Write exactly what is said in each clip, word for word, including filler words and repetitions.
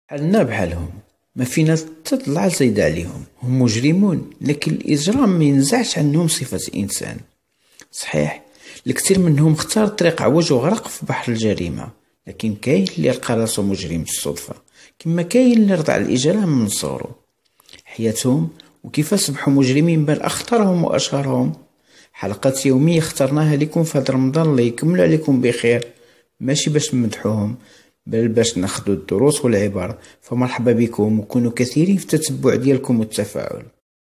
حالنا بحالهم، ما فينا تطلع زايدة عليهم. هم مجرمون، لكن الإجرام ما ينزعش عنهم صفة إنسان. صحيح الكثير منهم اختار طريق عوج وغرق في بحر الجريمة، لكن كاين اللي لقى راسو مجرم بالصدفة، كما كاين اللي رضع الإجرام من صغرو. حياتهم وكيف أصبحوا مجرمين بل أخطرهم وأشهرهم حلقات يومية اخترناها لكم في هذا رمضان. الله يكمل عليكم بخير، ماشي باش نمدحوهم بل باش ناخذوا الدروس والعبر. فمرحبا بكم وكونوا كثيرين في التتبع ديالكم والتفاعل.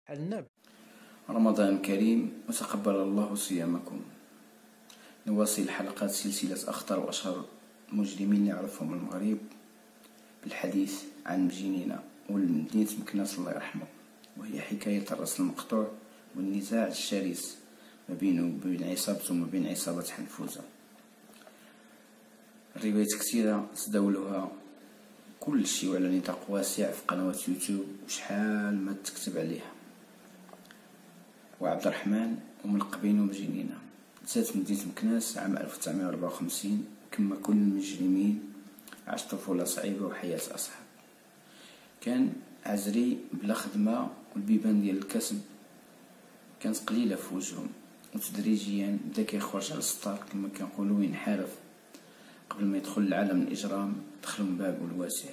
رمضان كريم وتقبل الله صيامكم. نواصل حلقات سلسلة أخطر وأشهر المجرمين نعرفهم المغرب بالحديث عن مجنينة والمدينة مكناس الله يرحمه، وهي حكاية الرأس المقطوع والنزاع الشرس ما بينه وبين عصابته وما بين عصابة حنفوزة. الروايات كثيرة تداولها كل شيء وعلى نطاق واسع في قنوات يوتيوب وشحال ما تكتب عليها. وعبد الرحمن وملقبينه بجنينة تزاد مدينة مكناس عام ألف وتسعمائة وأربعة وخمسين. كما كل المجرمين عاش طفولة صعيبة وحياة أصعب. كان عزري بلا خدمة والبيبان ديال الكسب كانت قليلة في وجههم، وتدريجيا بدا كيخرج على السطار كما كنقولوا وينحرف قبل ما يدخل لعالم الإجرام دخل من بابه الواسع.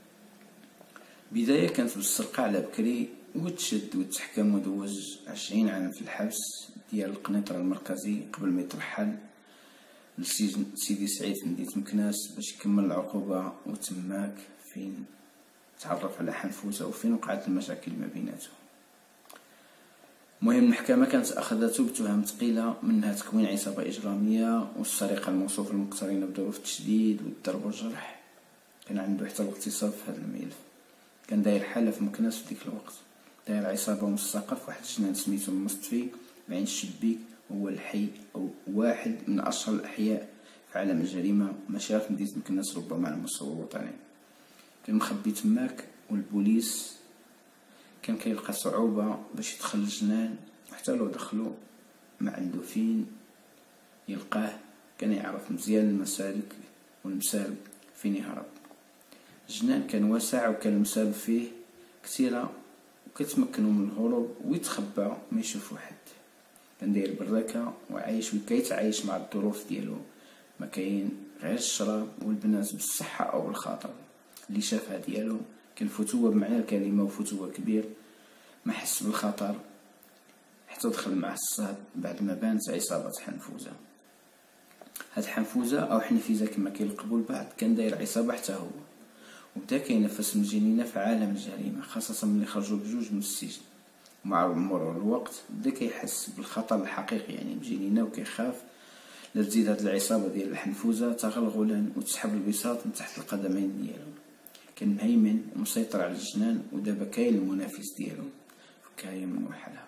بداية كانت بالسرقة على بكري، وتشد وتحكم ودوز عشرين عام في الحبس ديال القنيطرة المركزي قبل ما يترحل لسجن سيدي سعيد في مدينة مكناس باش يكمل العقوبة، وتماك فين تعرف على حنفوسة وفين وقعت المشاكل ما بيناتهم. المهم المحكمة كانت أخذته بتهم ثقيلة، منها تكوين عصابة إجرامية والسرقة الموصوفة المقترنة بظروف التشديد والضرب والجرح. كان عنده حتى الاغتصاب في هذا الملف. كان داير حالة في مكناس في ديك الوقت، داير عصابة مستقر في واحد الجنان سميتو المصطفي بعين الشبيك، هو الحي أو واحد من أشهر الأحياء في عالم الجريمة، ماشي في مدينة مكناس ربما على المستوى الوطني. كان مخبي تماك، والبوليس كان كيلقى صعوبة باش يدخل الجنان، وحتى لو دخلو ما عنده فين يلقاه. كان يعرف مزيان المسالك والمسالك فين يهرب. الجنان كان واسع وكان المسالب فيه كثيرة وكتمكنو من الهروب ويتخبى ما يشوفو حد. كان داير بركة وعايش وكيتعايش مع الظروف ديالو، ما كاين غير الشراب والبنات بالصحة أو بالخاطر. اللي شافها ديالو كان فتوة بمعنى الكلمة، وفتوة كبير، ما حس بالخطر حتى دخل مع الصهد بعد ما بانت عصابة حنفوزة. هاد حنفوزة أو حنفيزة كما كيلقبوا البعض كان داير عصابة حتى هو، وبدا كينفس من الجنينة في عالم الجريمة، خاصة ملي خرجوا بجوج من السجن. ومع مرور الوقت بدا كيحس بالخطر الحقيقي يعني بجنينة، وكيخاف لا تزيد هاد العصابة ديال الحنفوزة تغلغلا وتسحب البساط من تحت القدمين ديالو. كان مهيمن ومسيطر على الجنان، ودابا كاين المنافس ديالو فكاية من وحدها.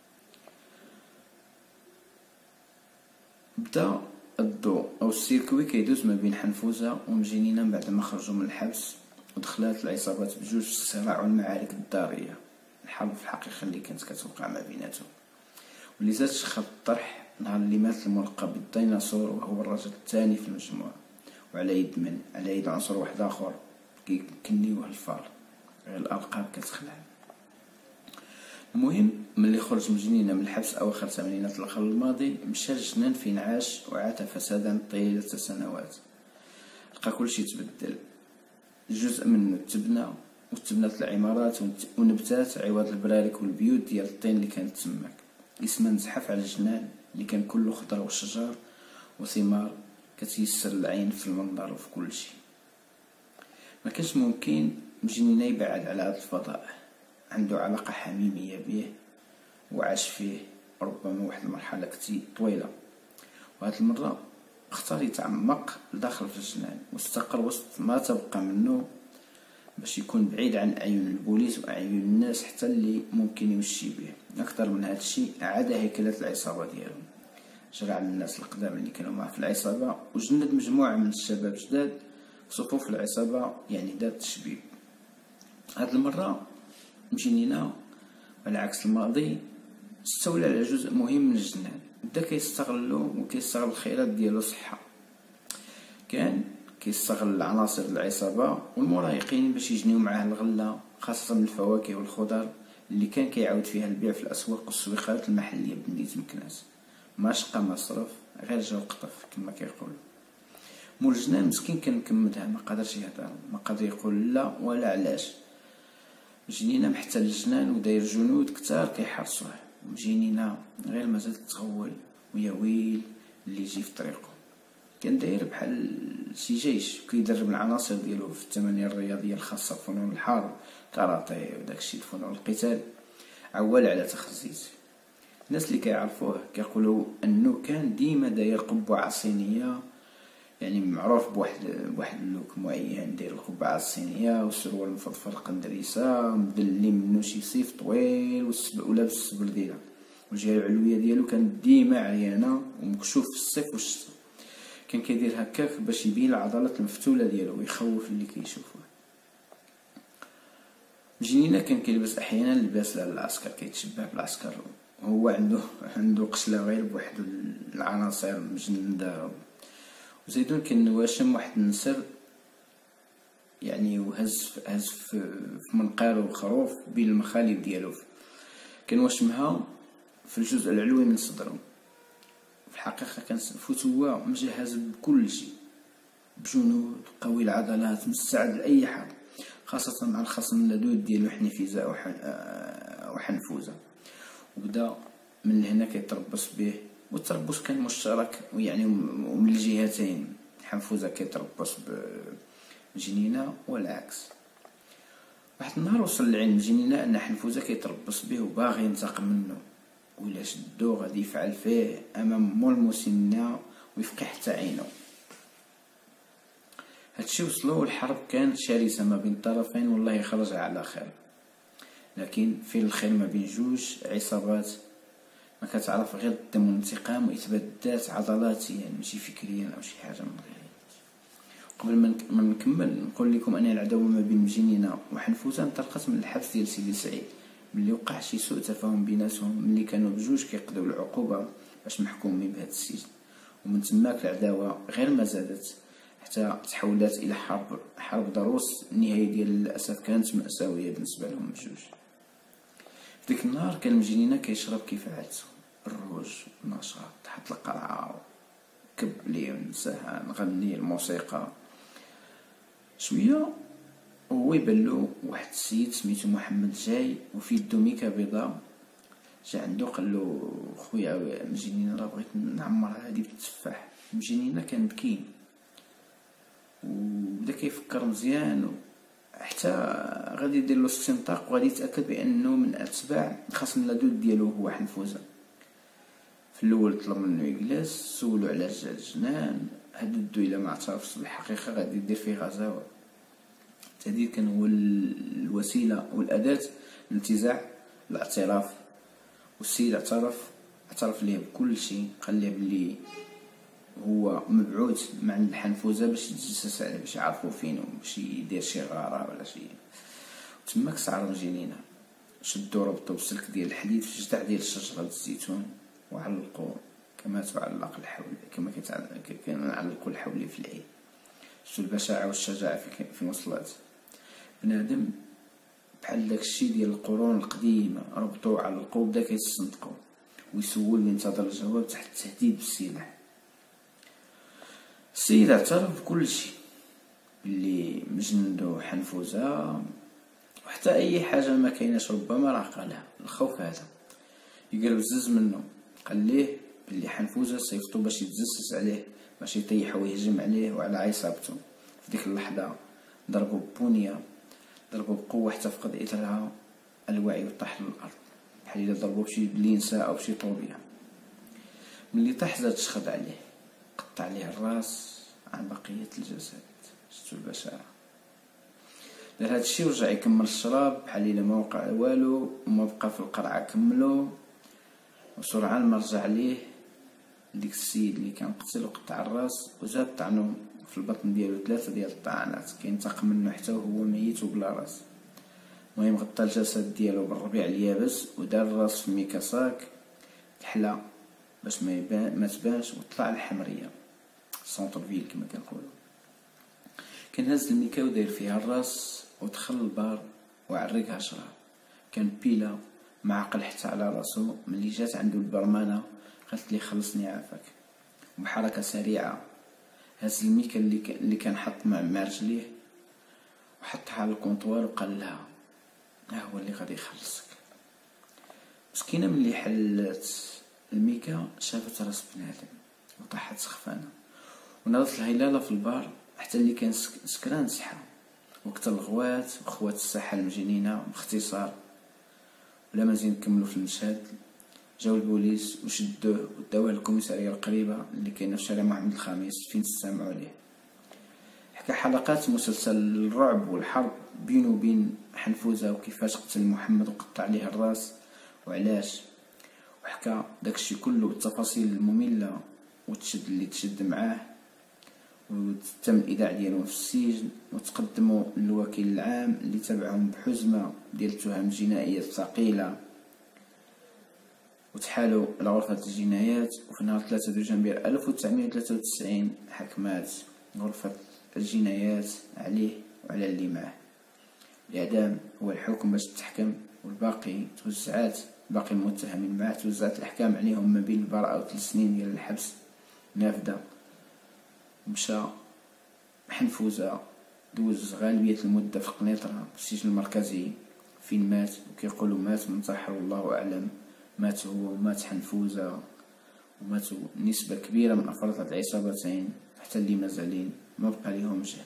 بدا الضوء او السيركوي كيدوز ما بين حنفوزة ومجنينة بعد ما خرجوا من الحبس، ودخلات العصابات بجوج في الصراع والمعارك الدارية، الحرب في الحقيقة اللي كانت كتوقع ما بيناتهم، واللي زاد شخط الطرح نهار اللي مات الملقب بالديناصور، وهو الرجل الثاني في المجموعة، وعلى يد من على يد عنصر واحد اخر كيكنيوه الفار. غير الالقاب كتخلع. المهم ملي خرج مجنينة من الحبس اواخر ثمانينات القرن الماضي، مشى للجنان فين عاش وعاش فسادا طيلة سنوات. لقى كلشي تبدل، جزء منه تبنى وتبنات العمارات ونبتات عوض البرارك والبيوت ديال الطين اللي كانت تماك. اسما نزحف على الجنان اللي كان كله خضر وشجر وثمار كتيسر العين في المنظر وفي كل شيء. ما كانش ممكن مجنينة يبعد على هذا الفضاء، عنده علاقة حميمية به وعاش فيه ربما واحد المرحلة كتير طويلة، وهاد المرة اختار يتعمق لداخل في الجنان واستقر وسط ما تبقى منه باش يكون بعيد عن أعين البوليس وأعين الناس حتى اللي ممكن يمشي به. أكثر من هذا الشيء أعاد هيكلة العصابة ديالو، جرع الناس القدام اللي كانوا معه في العصابة، وجند مجموعة من الشباب جداد في صفوف العصابة، يعني دار تشبيب. هاد المرة مجنينة على عكس الماضي استولى على جزء مهم من الجنان، بدا كيستغلو وكيستغل الخيرات ديالو صحة. كان كيستغل العناصر العصابة والمراهقين باش يجنيو معاه الغلة، خاصة من الفواكه والخضر اللي كان كيعاود فيها البيع في الأسواق والسويقات المحلية بمدينة مكناس. ما شقى مصرف، غير جا وقطف كما كيقول. مول الجنان مسكين كان مكمدها، ما قدرش يهضر، ما قدر يقول لا ولا علاش. جنينة محتل الجنان وداير جنود كتار كيحرسوه، وجنينة غير مازال تغول ويا ويل اللي يجي في طريقه. كان داير بحال شي جيش، كيدرب العناصر ديالو في التمارين الرياضيه الخاصه بفنون الحرب، كاراتيه وداكشي فنون القتال، عوال على تخزيز. الناس اللي كيعرفوه كيقولوا انه كان ديما داير قبعه صينيه، يعني معروف بواحد بواحد اللوك معين، داير القبعه الصينيه والسروال مفضفر قندريسه مدلي منه شي سيف طويل ولابس السبرديله، والجهه العلويه ديالو كانت ديما عريانه ومكشوف في الصيف والشتا. كان كيدير هكاك باش يبين العضلات المفتوله ديالو ويخوف اللي كيشوفوه. جنينة كان كيلبس احيانا لباس العسكر، كيتشبه بالعسكر، هو عنده عنده قشله غير بواحد العناصر مجنده. وزيدون كان واشم واحد النسر، يعني وهز هز في منقارو خروف بين المخالب ديالو، كان واشمها في الجزء العلوي من صدره. في الحقيقه كان فتوى مجهز بكل شيء، بجنود قوي العضلات مستعد لاي حرب، خاصه مع الخصم اللدود ديالو حنفيزه وحنفوزه. وبدا من هنا كيتربص به، والتربص كان مشترك يعني من الجهتين، حنفوزه كيتربص بجنينه والعكس. واحد النهار وصل لعين جنينه ان حنفوزه كيتربص به وباغي ينتقم منه، ولا شدو غادي يفعل فيه امام مول المسنه ويفقي حتى عينه. هادشي وصلوا الحرب كانت شرسه ما بين الطرفين، والله خرج على خير. لكن في الخير ما بين جوج عصابات ما كتعرف غير الدم والانتقام واثبات الذات عضلاتيا ماشي فكريا او شي حاجه من غير. قبل ما نكمل نقول لكم ان العداوه ما بين جنينه وحنفوزه انطلقت من الحبس ديال سيدي سعيد، ملي وقع شي سوء تفاهم بيناتهم ملي كانوا بجوج كيقضيو العقوبه باش محكومين بهذا السجن. ومن تماك العداوه غير ما زادت حتى تحولت الى حرب حرب ضروس. النهايه ديال للاسف كانت مأساويه بالنسبه لهم بجوج. في ديك النهار كان مجنينه كيشرب كيف عادته، الروج نشاط تحت القرعه، كب لي نساها نغني الموسيقى شويه. وهو يبلو واحد السيد سميتو محمد جاي وفي يدو ميكا بيضاء، جا عندو قال له خويا مجنينه راه بغيت نعمر هادي بالتفاح. مجنينه كان بكين وبدا كيفكر مزيان، حتى غادي يدير له استنطاق وغادي يتاكد بانه من اتباع خاصم اللدود ديالو هو حنفوزه. في الاول طلب منه يجلس، سولو على جا الجنان، هددو الا ما اعترفش بالحقيقه غادي يدير فيه غزاوه. التهديد كان هو الوسيله والاداه لانتزاع الاعتراف، والسيد اعترف اعترف ليه بكل شيء، قال ليه بلي هو مبعوث مع الحنفوزه باش يتجسس عليه باش يعرفوا فين باش يدير شي غاره ولا شي. تماك سعر جنينه، شدو ربطو بسلك ديال الحديد في الجذع ديال شجره الزيتون وعلقوا كما تعلق الحول كما كنعلقوا الحولي في العين. شتو البشاعه والشجاعه في في وصلات بنادم بحال داكشي ديال القرون القديمه، ربطوه على القوه بدا كيستنطقوا ويسول وينتظر الجواب تحت التهديد بالسلاح. السيد اعترف بكل شيء، اللي مجندو حنفوزه وحتى اي حاجه ما كايناش ربما راه قالها. الخوف هذا يقرب زز منه، قال ليه بلي حنفوزه صيفطو باش يتجسس عليه باش يطيح ويهجم عليه وعلى عصابته. في ديك اللحظه ضربوا ببونيه، ضربوا بقوه حتى فقد اثرها الوعي وطاح للارض بحال الا ضربوا بشي بلينسا او بشي طوبيه. ملي طاح زاد شخد عليه، قطع عليه الراس عن بقيه الجسد. شتو البشاعه. دار هادشي ورجع يكمل الشراب بحال الا ما وقع والو، وما بقى في القرعه كملو. وسرعان ما رجع ليه ديك السيد اللي كان قتل وقطع الراس، وزاد طعنو في البطن ديالو ثلاثه ديال الطعنات، كينتقم منه حتى وهو ميت وبلا راس. المهم غطى الجسد ديالو بالربيع اليابس ودار الراس في ميكاساك كحله باش ما يبان ما تبانش، وطلع الحمريه سونتر فيل كما كنقولوا. كان هز الميكا وداير فيها الراس ودخل البار وعرقها شراب. كان بيلا ما عقل حتى على راسو. ملي جات عنده البرمانه قالت لي خلصني عافاك. بحركه سريعه هز الميكا اللي كان اللي كان حط مع مع رجليه وحطها على الكونطوار وقال لها ها هو اللي غادي يخلصك. مسكينه ملي حلت الميكا شافت راس بنادم وطاحت سخفانه ونضت الهلالة في البار حتى اللي كان سكران صحى. وقت الغوات وخوات الساحه المجنينه باختصار ولا مازال نكملوا في المشهد. جاو البوليس وشدوه وداوه للكوميساريه القريبه اللي كاينه في شارع محمد الخامس فين تستمعوا عليه. حكى حلقات مسلسل الرعب والحرب بينه وبين حنفوزه وكيفاش قتل محمد وقطع عليه الراس وعلاش. وحكى داكشي كله بالتفاصيل الممله وتشد اللي تشد معاه. وتم الايداع ديالهم في السجن وتقدموا للوكيل العام اللي تبعهم بحزمه ديال التهم الجنائيه الثقيله وتحالوا لغرفه الجنايات. وفي نهار ثلاثة دجنبر ألف وتسعمائة وثلاثة وتسعين حكمات غرفه الجنايات عليه وعلى اللي معه الاعدام. هو الحكم باش تحكم والباقي توزعات باقي المتهمين معه توزعت الاحكام عليهم ما بين البراءه وثلاث سنين ديال الحبس نافذه. مشى حنفوزه دوز غالبيه المده في قنيطره في السجن المركزي فين مات. وكيقولوا مات من انتحر والله اعلم. مات هو ومات حنفوزه وماتوا نسبه كبيره من افراد هاد العصابتين حتى اللي مازالين ما بقى ليهم جهد.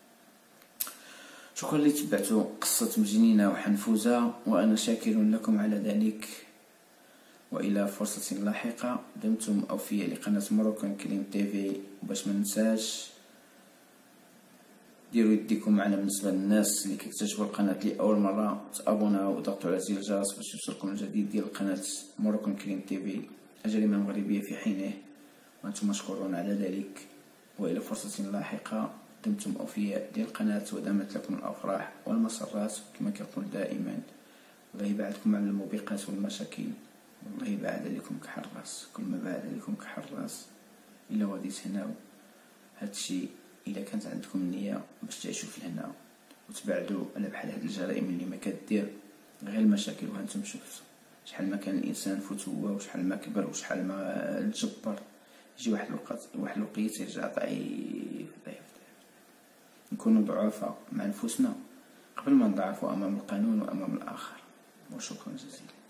شكرا اللي تبعتوا قصه مجنينه وحنفوزه وانا شاكر لكم على ذلك. والى فرصه لاحقه دمتم اوفياء لقناه موروكان كريم تيفي. وباش ما ننساش ديروا يديكم معنا بالنسبه للناس اللي كيكتشفوا القناه لاول مره تابوناو وضغطوا على زر الجرس باش يوصلكم الجديد ديال قناه موروكان كريم تيفي الجريمه المغربيه في حينه وانتم مشكورون على ذلك. والى فرصه لاحقه دمتم اوفياء للقناه ودامت لكم الافراح والمسرات كما كنقول دائما. الله يبعدكم عن الموبقات والمشاكل والله يبعد عليكم كحراس. كل ما بعد عليكم كحراس الا غاديت هنا. هادشي الا كانت عندكم النيه باش تعيشوا في الهنا وتبعدوا على بحال هاد الجرائم اللي ما كدير غير المشاكل. وهانتم شفتوا شحال ما كان الانسان فتوه وشحال ما كبر وشحال ما تجبر يجي واحد الوقت واحد الوقيت يرجع ضعيف ضعيف. نكونوا ضعفاء مع نفوسنا قبل ما نضعفوا امام القانون وامام الاخر. وشكرا جزيلا.